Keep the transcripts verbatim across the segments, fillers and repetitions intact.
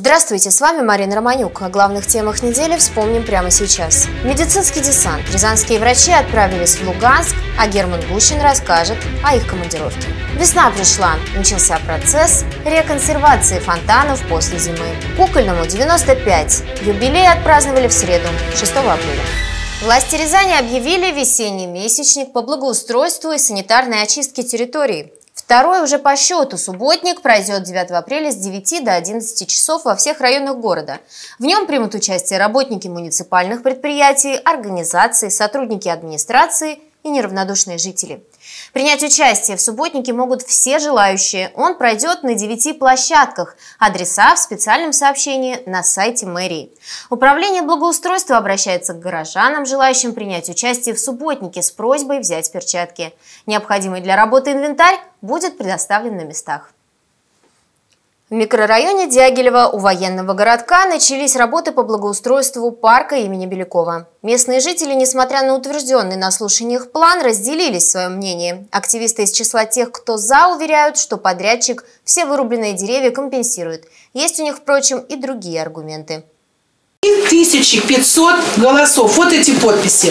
Здравствуйте, с вами Марина Романюк. О главных темах недели вспомним прямо сейчас. Медицинский десант. Рязанские врачи отправились в Луганск, а Герман Гущин расскажет о их командировке. Весна пришла. Начался процесс реконсервации фонтанов после зимы. Кукольному девяносто пять. Юбилей отпраздновали в среду, шестого апреля. Власти Рязани объявили весенний месячник по благоустройству и санитарной очистке территории. Второй уже по счету субботник пройдет девятого апреля с девяти до одиннадцати часов во всех районах города. В нем примут участие работники муниципальных предприятий, организаций, сотрудники администрации и неравнодушные жители. Принять участие в субботнике могут все желающие. Он пройдет на девяти площадках. Адреса в специальном сообщении на сайте мэрии. Управление благоустройства обращается к горожанам, желающим принять участие в субботнике, с просьбой взять перчатки. Необходимый для работы инвентарь будет предоставлен на местах. В микрорайоне Дягилево у военного городка начались работы по благоустройству парка имени Белякова. Местные жители, несмотря на утвержденный на слушаниях план, разделились в своем мнении. Активисты из числа тех, кто за, уверяют, что подрядчик все вырубленные деревья компенсирует. Есть у них, впрочем, и другие аргументы. тысяча пятьсот голосов. Вот эти подписи.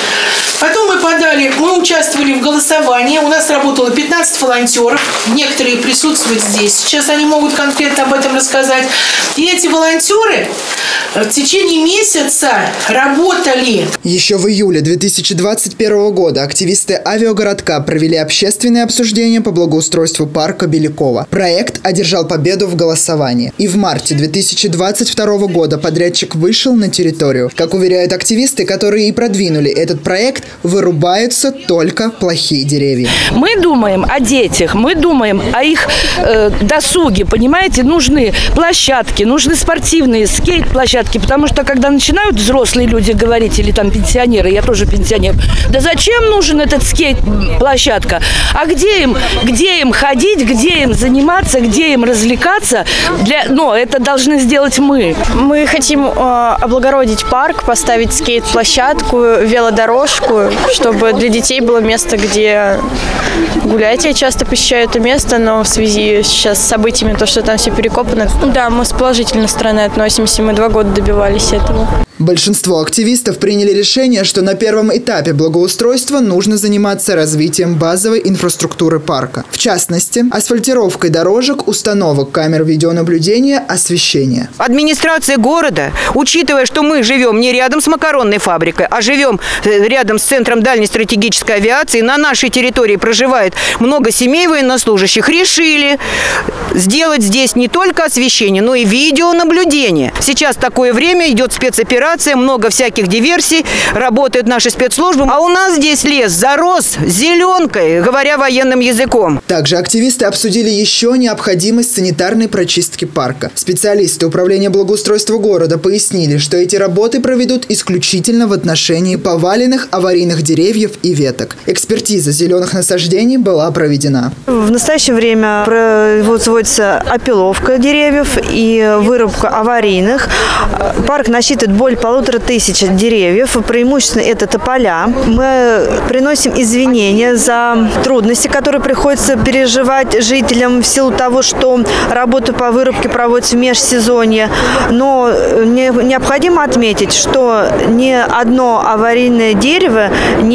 Потом мы подали, мы участвовали в голосовании. У нас работало пятнадцать волонтеров. Некоторые присутствуют здесь. Сейчас они могут конкретно об этом рассказать. И эти волонтеры в течение месяца работали. Еще в июле две тысячи двадцать первого года активисты авиагородка провели общественное обсуждение по благоустройству парка Белякова. Проект одержал победу в голосовании. И в марте две тысячи двадцать второго года подрядчик вышел на территорию. Как уверяют активисты, которые и продвинули этот проект, вырубаются только плохие деревья. Мы думаем о детях, мы думаем о их э, досуге, понимаете, нужны площадки, нужны спортивные скейт-площадки, потому что когда начинают взрослые люди говорить, или там пенсионеры, я тоже пенсионер, да зачем нужен этот скейт-площадка? А где им, где им ходить, где им заниматься, где им развлекаться? Для, но это должны сделать мы. Мы хотим э, облагородить парк, поставить скейт-площадку, велодорожку, чтобы для детей было место, где гулять. Я часто посещаю это место, но в связи сейчас с событиями, то, что там все перекопано, да, мы с положительной стороны относимся, мы два года добивались этого. Большинство активистов приняли решение, что на первом этапе благоустройства нужно заниматься развитием базовой инфраструктуры парка. В частности, асфальтировкой дорожек, установок камер видеонаблюдения, освещения. Администрация города, учитывая, что мы живем не рядом с макаронной фабрикой, а живем рядом с центром дальней стратегической авиации, на нашей территории проживает много семей военнослужащих, решили сделать здесь не только освещение, но и видеонаблюдение. Сейчас такое время, идет спецоперация, много всяких диверсий, работают наши спецслужбы. А у нас здесь лес зарос зеленкой, говоря военным языком. Также активисты обсудили еще необходимость санитарной прочистки парка. Специалисты управления благоустройства города пояснили, что эти работы проведут исключительно в отношении поваленных аварийных деревьев и веток. Экспертиза зеленых насаждений была проведена. В настоящее время производится опиловка деревьев и вырубка аварийных. Парк насчитывает более полутора тысяч деревьев. Преимущественно это тополя. Мы приносим извинения за трудности, которые приходится переживать жителям в силу того, что работа по вырубке проводится в межсезонье. Но необходимо отметить, что ни одно аварийное дерево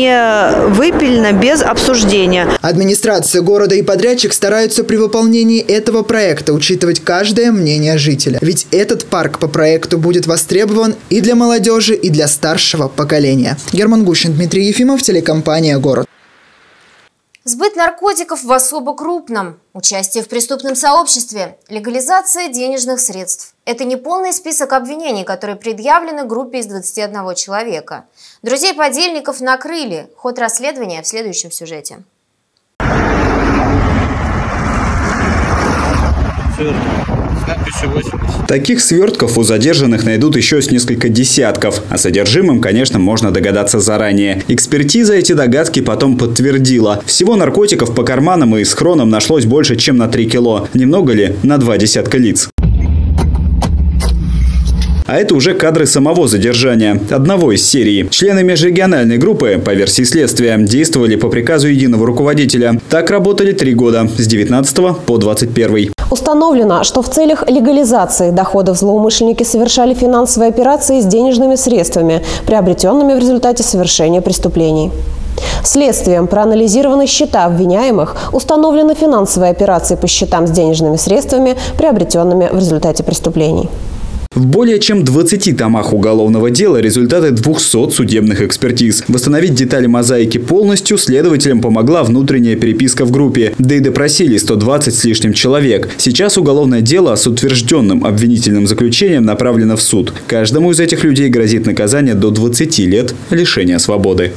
не выпилено без обсуждения. Администрация города и подрядчик стараются при выполнении этого проекта учитывать каждое мнение жителя. Ведь этот парк по проекту будет востребован и для молодежи, и для старшего поколения. Герман Гущин, Дмитрий Ефимов, телекомпания «Город». Сбыт наркотиков в особо крупном, участие в преступном сообществе, легализация денежных средств. Это не полный список обвинений, которые предъявлены группе из двадцати одного человека. Друзей подельников накрыли. Ход расследования в следующем сюжете. Таких свертков у задержанных найдут еще с несколько десятков. О содержимом, конечно, можно догадаться заранее. Экспертиза эти догадки потом подтвердила. Всего наркотиков по карманам и схронам нашлось больше, чем на три кило. Немного ли? На два десятка лиц. А это уже кадры самого задержания, одного из серии. Члены межрегиональной группы, по версии следствия, действовали по приказу единого руководителя. Так работали три года, с девятнадцатого по двадцать первый. Установлено, что в целях легализации доходов злоумышленники совершали финансовые операции с денежными средствами, приобретенными в результате совершения преступлений. Следствием проанализированы счета обвиняемых, установлены финансовые операции по счетам с денежными средствами, приобретенными в результате преступлений. В более чем двадцати томах уголовного дела результаты двухсот судебных экспертиз. Восстановить детали мозаики полностью следователям помогла внутренняя переписка в группе. Да и допросили сто двадцать с лишним человек. Сейчас уголовное дело с утвержденным обвинительным заключением направлено в суд. Каждому из этих людей грозит наказание до двадцати лет лишения свободы.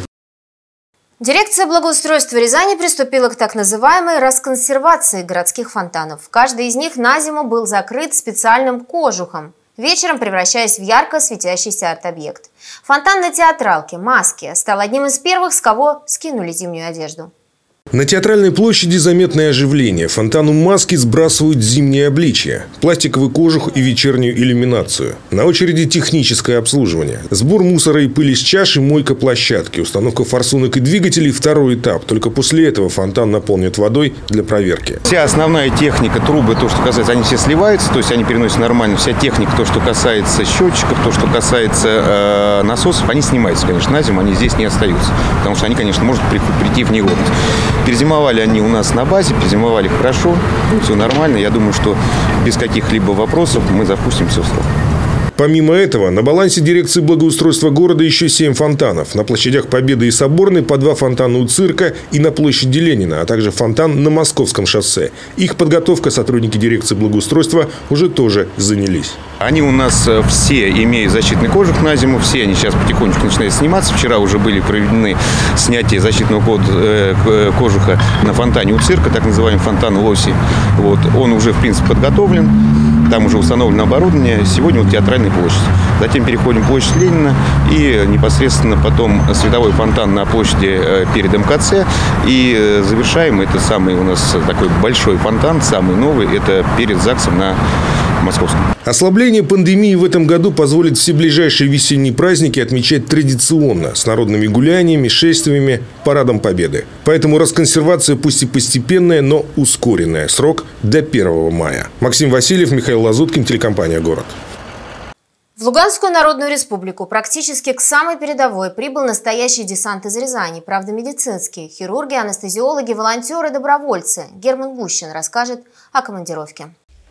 Дирекция благоустройства Рязани приступила к так называемой расконсервации городских фонтанов. Каждый из них на зиму был закрыт специальным кожухом, вечером превращаясь в ярко светящийся арт-объект. Фонтан на Театралке, Маске, стал одним из первых, с кого скинули зимнюю одежду. На Театральной площади заметное оживление. Фонтану Маски сбрасывают зимнее обличье, пластиковый кожух и вечернюю иллюминацию. На очереди техническое обслуживание. Сбор мусора и пыли с чаш и мойка площадки. Установка форсунок и двигателей – второй этап. Только после этого фонтан наполнят водой для проверки. Вся основная техника, трубы, то, что касается, они все сливаются, то есть они переносят нормально. Вся техника, то, что касается счетчиков, то, что касается э, насосов, они снимаются, конечно, на зиму, они здесь не остаются. Потому что они, конечно, могут прийти в негодность. Перезимовали они у нас на базе, перезимовали хорошо, все нормально. Я думаю, что без каких-либо вопросов мы запустим все в срок. Помимо этого, на балансе дирекции благоустройства города еще семь фонтанов. На площадях Победы и Соборной по два фонтана у цирка и на площади Ленина, а также фонтан на Московском шоссе. Их подготовка сотрудники дирекции благоустройства уже тоже занялись. Они у нас все имеют защитный кожух на зиму, все они сейчас потихонечку начинают сниматься. Вчера уже были проведены снятия защитного кожуха на фонтане у цирка, так называемый фонтан Лоси. Вот. Он уже, в принципе, подготовлен. Там уже установлено оборудование. Сегодня вот Театральная площадь. Затем переходим площадь Ленина и непосредственно потом световой фонтан на площади перед эм ка цэ. И завершаем это самый у нас такой большой фонтан, самый новый, это перед ЗАГСом на Московском. Ослабление пандемии в этом году позволит все ближайшие весенние праздники отмечать традиционно, с народными гуляниями, шествиями, парадом Победы. Поэтому расконсервация пусть и постепенная, но ускоренная. Срок до первого мая. Максим Васильев, Михаил Лазуткин, телекомпания «Город». В Луганскую Народную Республику практически к самой передовой прибыл настоящий десант из Рязани, правда медицинский. Хирурги, анестезиологи, волонтеры, добровольцы. Герман Гущин расскажет о командировке.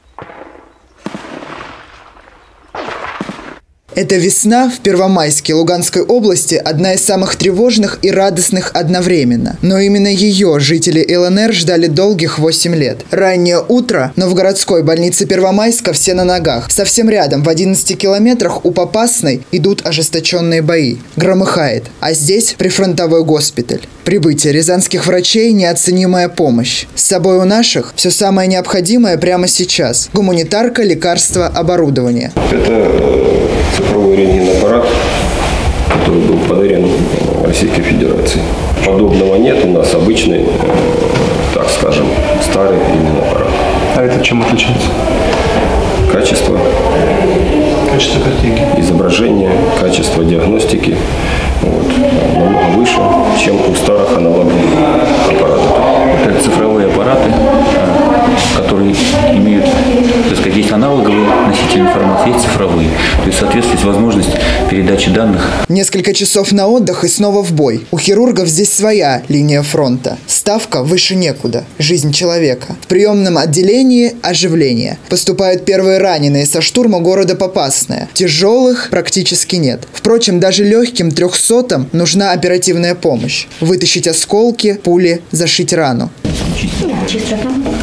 Эта весна в Первомайске Луганской области одна из самых тревожных и радостных одновременно. Но именно ее жители эл эн эр ждали долгих восемь лет. Раннее утро, но в городской больнице Первомайска все на ногах. Совсем рядом, в одиннадцати километрах у Попасной, идут ожесточенные бои. Громыхает. А здесь прифронтовой госпиталь. Прибытие рязанских врачей – неоценимая помощь. С собой у наших все самое необходимое прямо сейчас. Гуманитарка, лекарства, оборудование. Это цифровой рентген-аппарат, который был подарен Российской Федерации. Подобного нет у нас, обычный, так скажем, старый рентген-аппарат. А это чем отличается? Качество. Качество картинки. Изображение, качество диагностики вот, намного выше, чем у старых аналоговых аппаратов. Это цифровые аппараты, которые имеют, так сказать, есть аналоговые носители информации, есть цифровые. То есть, соответствует возможность передачи данных. Несколько часов на отдых и снова в бой. У хирургов здесь своя линия фронта. Ставка выше некуда. Жизнь человека. В приемном отделении оживление. Поступают первые раненые со штурма города Попасная. Тяжелых практически нет. Впрочем, даже легким трехсотым нужна оперативная помощь. Вытащить осколки, пули, зашить рану. Чисто.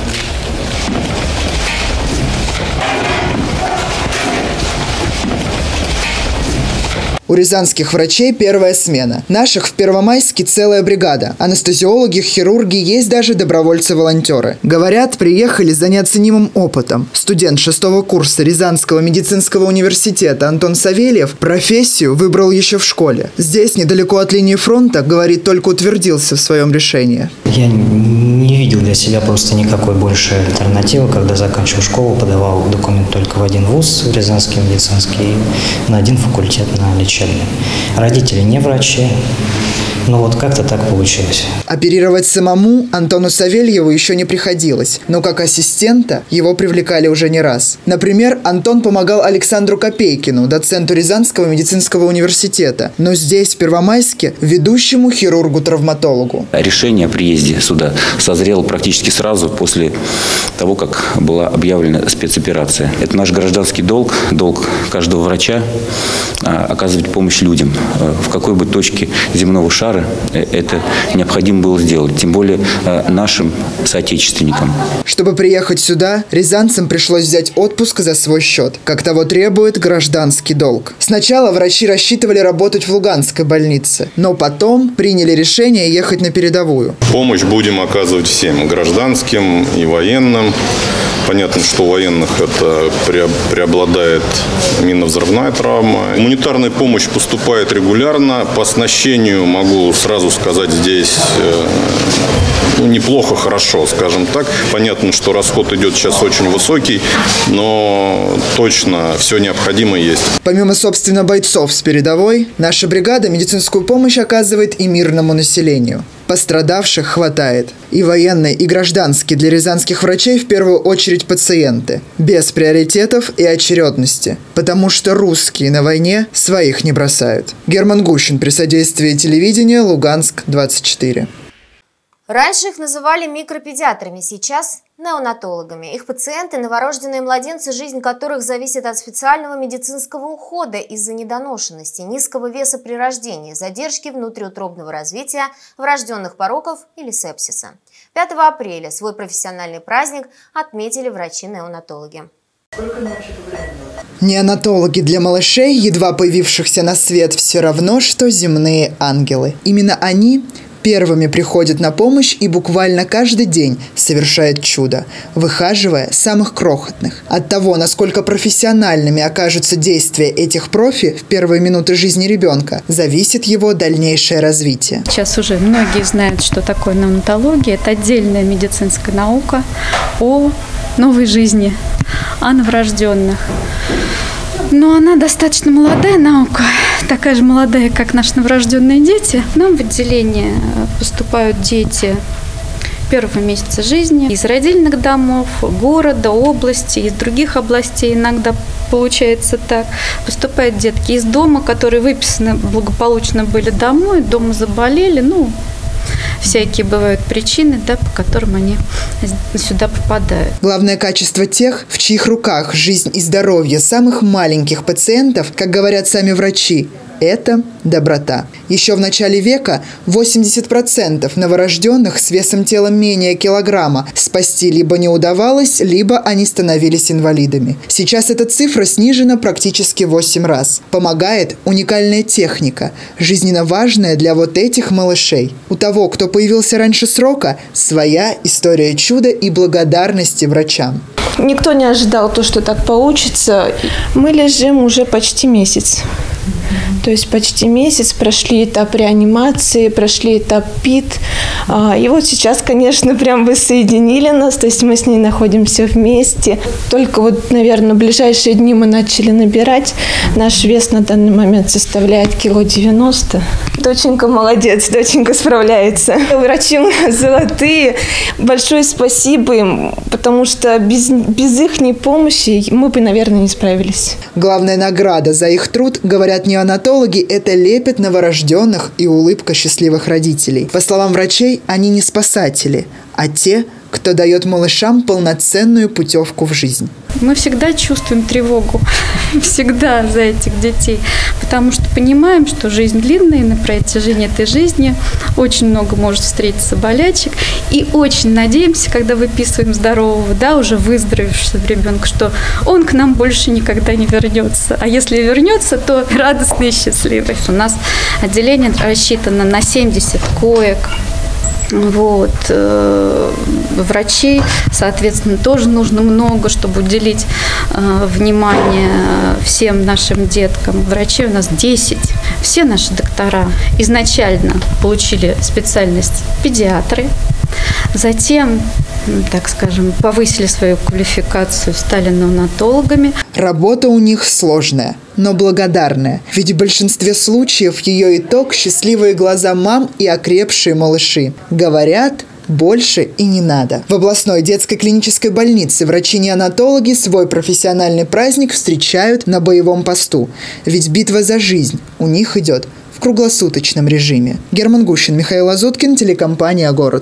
У рязанских врачей первая смена. Наших в Первомайске целая бригада. Анестезиологи, хирурги, есть даже добровольцы-волонтеры. Говорят, приехали за неоценимым опытом. Студент шестого курса Рязанского медицинского университета Антон Савельев профессию выбрал еще в школе. Здесь, недалеко от линии фронта, говорит, только утвердился в своем решении. Я не видел для себя просто никакой большей альтернативы. Когда заканчивал школу, подавал документ только в один вуз, в Рязанский медицинский, и на один факультет, на лечебный. Родители не врачи. Ну вот как-то так получилось. Оперировать самому Антону Савельеву еще не приходилось, но как ассистента его привлекали уже не раз. Например, Антон помогал Александру Копейкину, доценту Рязанского медицинского университета, но здесь, в Первомайске, ведущему хирургу-травматологу. Решение о приезде сюда созрело практически сразу после того, как была объявлена спецоперация. Это наш гражданский долг, долг каждого врача оказывать помощь людям. В какой бы точке земного шара это необходимо было сделать, тем более нашим соотечественникам. Чтобы приехать сюда, рязанцам пришлось взять отпуск за свой счет, как того требует гражданский долг. Сначала врачи рассчитывали работать в Луганской больнице, но потом приняли решение ехать на передовую. Помощь будем оказывать всем, гражданским и военным. Понятно, что у военных это преобладает минно-взрывная травма. Гуманитарная помощь поступает регулярно. По оснащению могу сразу сказать здесь ну, неплохо, хорошо, скажем так. Понятно, что расход идет сейчас очень высокий, но точно все необходимое есть. Помимо, собственно, бойцов с передовой, наша бригада медицинскую помощь оказывает и мирному населению. Пострадавших хватает. И военные, и гражданские для рязанских врачей в первую очередь пациенты. Без приоритетов и очередности. Потому что русские на войне своих не бросают. Герман Гущин при содействии телевидения, Луганск, двадцать четыре. Раньше их называли микропедиатрами, сейчас – неонатологами. Их пациенты – новорожденные младенцы, жизнь которых зависит от специального медицинского ухода из-за недоношенности, низкого веса при рождении, задержки внутриутробного развития, врожденных пороков или сепсиса. пятого апреля свой профессиональный праздник отметили врачи-неонатологи. Неонатологи для малышей, едва появившихся на свет, все равно, что земные ангелы. Именно они первыми приходят на помощь и буквально каждый день совершают чудо, выхаживая самых крохотных. От того, насколько профессиональными окажутся действия этих профи в первые минуты жизни ребенка, зависит его дальнейшее развитие. Сейчас уже многие знают, что такое неонатология. Это отдельная медицинская наука о новой жизни, о новорожденных. Но она достаточно молодая наука, такая же молодая, как наши новорожденные дети. К нам в отделение поступают дети первого месяца жизни из родильных домов, города, области, из других областей иногда получается так. Поступают детки из дома, которые выписаны благополучно были домой, дома заболели, ну, всякие бывают причины, да, по которым они сюда попадают. Главное качество тех, в чьих руках жизнь и здоровье самых маленьких пациентов, как говорят сами врачи, это доброта. Еще в начале века восемьдесят процентов новорожденных с весом тела менее килограмма спасти либо не удавалось, либо они становились инвалидами. Сейчас эта цифра снижена практически в восемь раз. Помогает уникальная техника, жизненно важная для вот этих малышей. У того, кто появился раньше срока, своя история чуда и благодарности врачам. Никто не ожидал то, что так получится. Мы лежим уже почти месяц. То есть почти месяц, прошли этап реанимации, прошли этап ПИТ. И вот сейчас, конечно, прям воссоединили нас, то есть мы с ней находимся вместе. Только вот, наверное, в ближайшие дни мы начали набирать. Наш вес на данный момент составляет кило девяносто. Доченька молодец, доченька справляется. Врачи у нас золотые. Большое спасибо им, потому что без, без их помощи мы бы, наверное, не справились. Главная награда за их труд, говорят неонатологи, это лепет новорожденных и улыбка счастливых родителей. По словам врачей, они не спасатели, а те, кто дает малышам полноценную путевку в жизнь. Мы всегда чувствуем тревогу, всегда за этих детей, потому что понимаем, что жизнь длинная, и на протяжении этой жизни очень много может встретиться болячек, и очень надеемся, когда выписываем здорового, да, уже выздоровевшего ребенка, что он к нам больше никогда не вернется, а если вернется, то радостный и счастливый. У нас отделение рассчитано на семьдесят коек. Вот. Врачей, соответственно, тоже нужно много, чтобы уделить внимание всем нашим деткам. Врачей у нас десять. Все наши доктора изначально получили специальность педиатры, затем, так скажем, повысили свою квалификацию, стали неонатологами. Работа у них сложная, но благодарная. Ведь в большинстве случаев ее итог – счастливые глаза мам и окрепшие малыши. Говорят, больше и не надо. В областной детской клинической больнице врачи-неонатологи свой профессиональный праздник встречают на боевом посту. Ведь битва за жизнь у них идет в круглосуточном режиме. Герман Гущин, Михаил Азуткин, телекомпания «Город».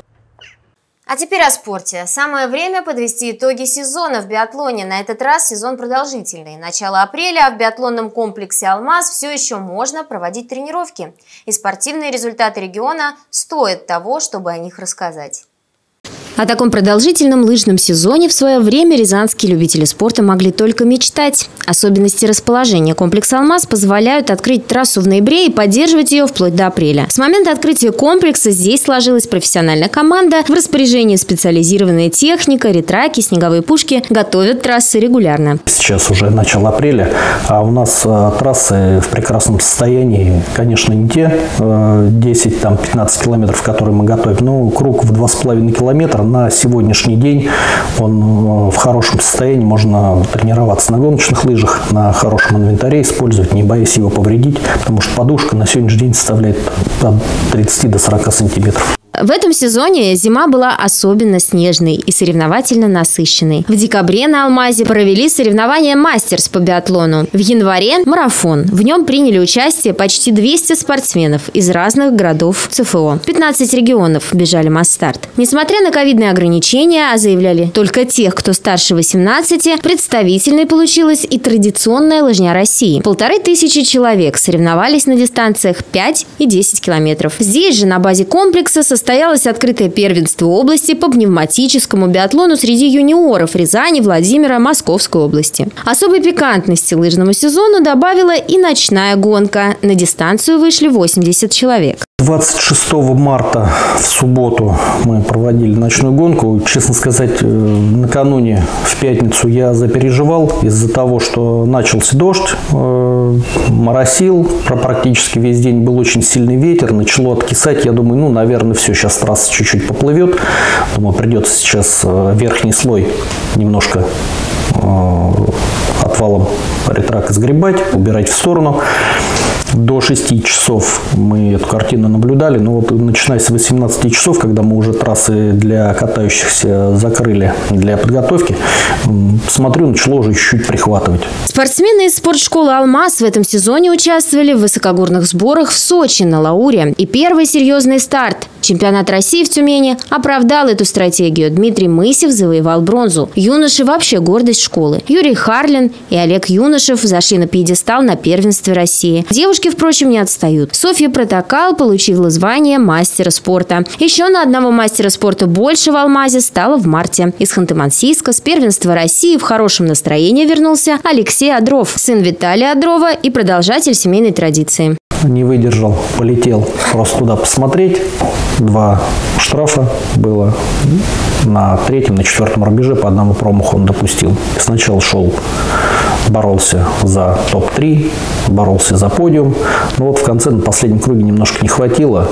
А теперь о спорте. Самое время подвести итоги сезона в биатлоне. На этот раз сезон продолжительный. Начало апреля, а в биатлонном комплексе «Алмаз» все еще можно проводить тренировки. И спортивные результаты региона стоят того, чтобы о них рассказать. О таком продолжительном лыжном сезоне в свое время рязанские любители спорта могли только мечтать. Особенности расположения комплекса «Алмаз» позволяют открыть трассу в ноябре и поддерживать ее вплоть до апреля. С момента открытия комплекса здесь сложилась профессиональная команда, в распоряжении специализированная техника, ретраки, снеговые пушки, готовят трассы регулярно. Сейчас уже начало апреля, а у нас э, трассы в прекрасном состоянии. Конечно, не те э, десять-пятнадцать километров, которые мы готовим, но круг в два с половиной километра. На сегодняшний день он в хорошем состоянии, можно тренироваться на гоночных лыжах, на хорошем инвентаре использовать, не боясь его повредить, потому что подушка на сегодняшний день составляет от тридцати до сорока сантиметров. В этом сезоне зима была особенно снежной и соревновательно насыщенной. В декабре на «Алмазе» провели соревнования «Мастерс» по биатлону. В январе – марафон. В нем приняли участие почти двести спортсменов из разных городов ЦФО. пятнадцать регионов бежали масс-старт. Несмотря на ковидные ограничения, а заявляли только тех, кто старше восемнадцати, представительной получилась и традиционная лыжня России. Полторы тысячи человек соревновались на дистанциях пять и десять километров. Здесь же на базе комплекса состоялось Состоялось открытое первенство области по пневматическому биатлону среди юниоров Рязани, Владимира, Московской области. Особой пикантности лыжному сезону добавила и ночная гонка. На дистанцию вышли восемьдесят человек. двадцать шестого марта в субботу мы проводили ночную гонку. Честно сказать, накануне в пятницу я запереживал из-за того, что начался дождь, моросил, практически весь день был очень сильный ветер, начало откисать. Я думаю, ну, наверное, все, сейчас трасса чуть-чуть поплывет. Думаю, придется сейчас верхний слой немножко отвалом ретрак сгребать, убирать в сторону. До шести часов мы эту картину наблюдали, но вот начиная с восемнадцати часов, когда мы уже трассы для катающихся закрыли для подготовки, смотрю, начало уже чуть-чуть прихватывать. Спортсмены из спортшколы «Алмаз» в этом сезоне участвовали в высокогорных сборах в Сочи на Лауре. И первый серьезный старт – чемпионат России в Тюмени – оправдал эту стратегию. Дмитрий Мысев завоевал бронзу. Юноши вообще гордость школы. Юрий Харлин и Олег Юношев зашли на пьедестал на первенстве России. Девушки, впрочем, не отстают. Софья Протокал получила звание мастера спорта. Еще на одного мастера спорта больше в «Алмазе» стало в марте. Из Ханты-Мансийска с первенства России в хорошем настроении вернулся Алексей Одров, сын Виталия Одрова и продолжатель семейной традиции. Не выдержал, полетел просто туда посмотреть. Два штрафа было. На третьем, на четвертом рубеже по одному промаху он допустил. Сначала шел, боролся за топ три, боролся за подиум. Но вот в конце, на последнем круге немножко не хватило.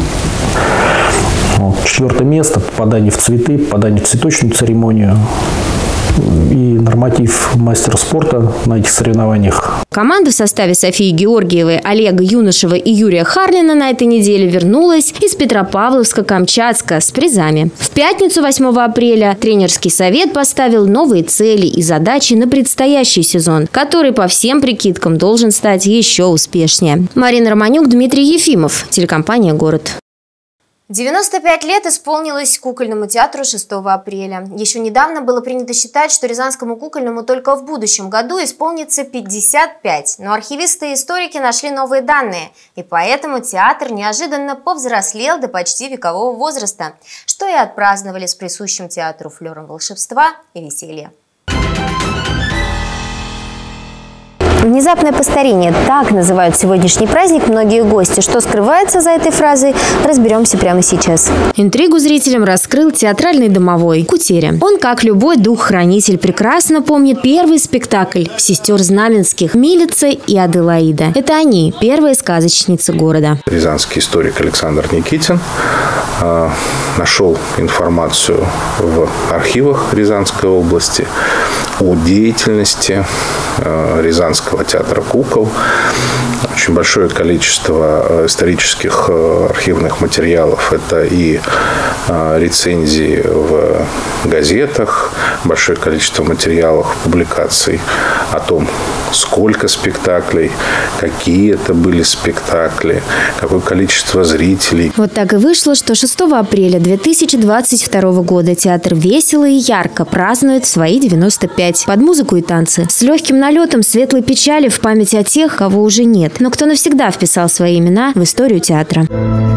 Вот, четвертое место, попадание в цветы, попадание в цветочную церемонию. И норматив мастера спорта на этих соревнованиях. Команда в составе Софии Георгиевой, Олега Юношева и Юрия Харлина на этой неделе вернулась из Петропавловска-Камчатска с призами. В пятницу, восьмого апреля, тренерский совет поставил новые цели и задачи на предстоящий сезон, который по всем прикидкам должен стать еще успешнее. Марина Романюк, Дмитрий Ефимов, телекомпания «Город». девяносто пять лет исполнилось кукольному театру шестого апреля. Еще недавно было принято считать, что Рязанскому кукольному только в будущем году исполнится пятьдесят пять. Но архивисты и историки нашли новые данные. И поэтому театр неожиданно повзрослел до почти векового возраста, что и отпраздновали с присущим театру флером волшебства и веселья. Внезапное постарение – так называют сегодняшний праздник многие гости. Что скрывается за этой фразой, разберемся прямо сейчас. Интригу зрителям раскрыл театральный домовой Кутеря. Он, как любой дух-хранитель, прекрасно помнит первый спектакль сестер Знаменских «Милица и Аделаида». Это они – первые сказочницы города. Рязанский историк Александр Никитин э, нашел информацию в архивах Рязанской области о деятельности э, Рязанского театра кукол. Очень большое количество исторических э, архивных материалов. Это и э, рецензии в газетах, большое количество материалов, публикаций о том, сколько спектаклей, какие это были спектакли, какое количество зрителей. Вот так и вышло, что шестого апреля две тысячи двадцать второго года театр весело и ярко празднует свои девяносто пять. Под музыку и танцы. С легким налетом светлой печали в память о тех, кого уже нет, но кто навсегда вписал свои имена в историю театра.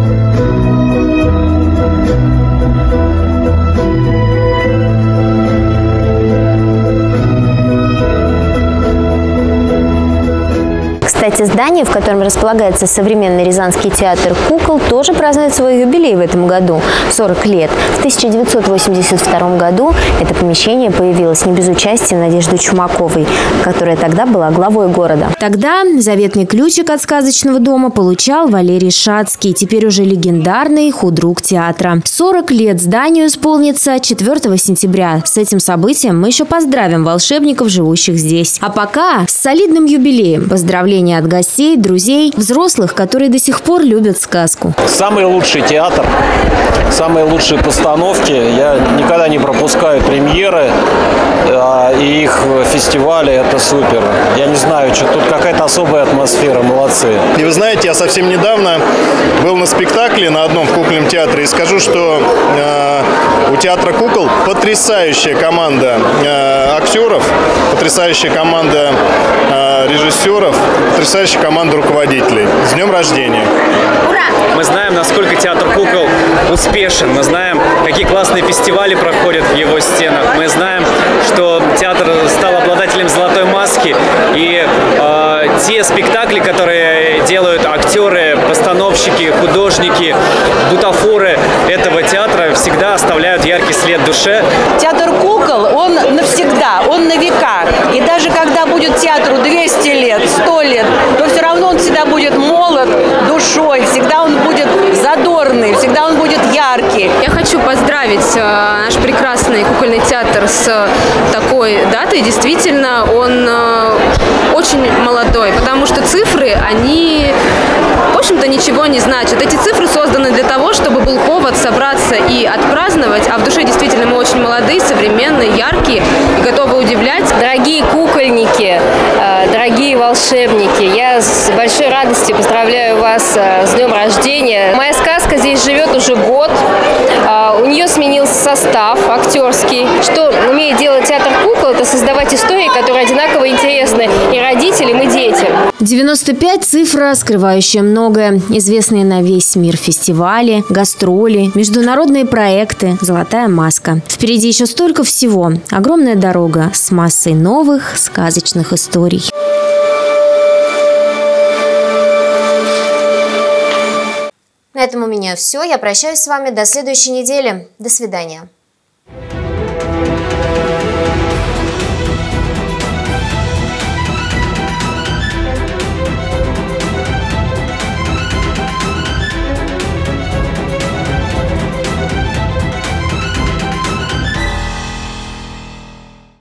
Кстати, здание, в котором располагается современный Рязанский театр кукол, тоже празднует свой юбилей в этом году – сорок лет. В тысяча девятьсот восемьдесят втором году это помещение появилось не без участия Надежды Чумаковой, которая тогда была главой города. Тогда заветный ключик от сказочного дома получал Валерий Шацкий, теперь уже легендарный худрук театра. сорок лет зданию исполнится четвёртого сентября. С этим событием мы еще поздравим волшебников, живущих здесь. А пока с солидным юбилеем поздравления от гостей, друзей, взрослых, которые до сих пор любят сказку. Самый лучший театр, самые лучшие постановки. Я никогда не пропускаю премьеры и их фестивали. Это супер. Я не знаю, что тут какая-то особая атмосфера. Молодцы. И вы знаете, я совсем недавно был на спектакле на одном в кукольном театре и скажу, что э, у театра кукол потрясающая команда э, актеров, потрясающая команда э, режиссеров, потрясающая команда руководителей. С днем рождения! Ура! Мы знаем, насколько театр кукол успешен. Мы знаем, какие классные фестивали проходят в его стенах. Мы знаем, что театр стал обладателем золотой маски. И э, те спектакли, которые делают актеры, постановщики, художники, бутафоры этого театра, всегда оставляют яркий след в душе. Театр кукол, он навсегда, он на века. И даже когда будет театру двести лет, сто лет, то все равно он всегда будет молод душой, всегда он будет задорный, всегда он будет яркий. Я хочу поздравить э, наш прекрасный кукольный театр с э, такой датой. Действительно, он э, очень молодой, потому что цифры, они, в общем-то, ничего не значат. Эти цифры созданы для того, чтобы был повод собраться и отпраздновать, а в душе действительно мы очень молодые, современные, яркие и готовы удивлять. Дорогие кукольники, дорогие волшебники, я с большой радостью поздравляю вас с днем рождения. Моя сказка здесь живет уже год. У нее сменился состав актерский. Что умеет делать театр кукол, это создавать истории, которые одинаково интересны и родителям, и детям. девяносто пять – цифра, скрывающая многое. Известные на весь мир фестивали, гастроли, международные проекты, золотая маска. Впереди еще столько всего. Огромная дорога с массой новых сказочных историй. На этом у меня все. Я прощаюсь с вами до следующей недели. До свидания.